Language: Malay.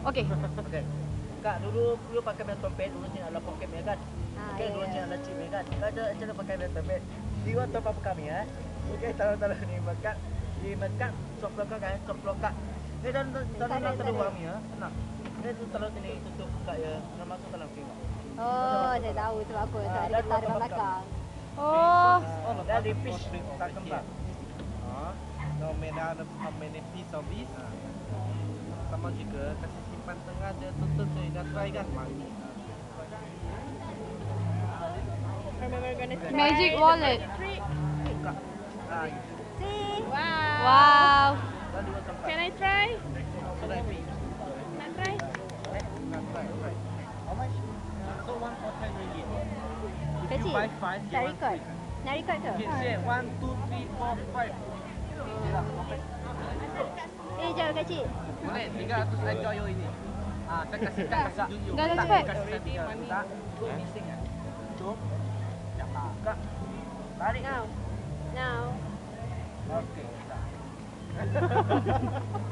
Okey. Okey. Kak, dulu pakai band trompet, dulu sini ada pocket ya kan? Okey, dulu sini ada chip ya kan? Kak, cara pakai band trompet. Di waktu apa kami ya? Okey, taruh ni makan. Di makan coplok kan, coplok kak. Ni dan taruh kami ya, tenang. Ni tu taruh sini tutup kak ya, nak masuk dalam film. Oh, saya tahu sebab apa. Sebab ada getah dekat belakang. Oh. Dan di fish tak kembang. No many piece of this. Sama juga kasih simpan tengah dia tutup jadi dah try kan mari. Magic wallet. Buka. See? Wow. Can I try? Sudah happy. Can I try? Nak try. Alright. How much? So 1 for 10 ringgit. Kecil. Buy 5 Nak record? Nak record ke? Okay, say 1 2 3 4 5. Jauh kecil. Boleh 300 ekor yo ini. Saya kasih kat tunjuk. Dah cepat. Tak. Missing ah. Jom. Jangan. Kak. Tarik. Now. Okey.